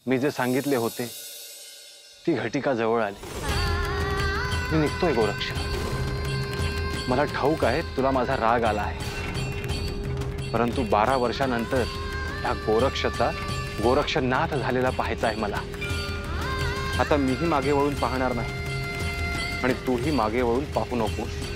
मी जे सांगितले होते ती घटिका जवळ आली। मी निघतोय गोरक्ष। मला ठाऊक आहे तुला माझा राग आला आहे, परंतु 12 वर्षानंतर या गोरक्षचा गोरक्षनाथ झालेला पाहायचा आहे मला। आता मीही मागे वळून पाहणार नाही आणि तूही मागे वळून पाहू नकोस।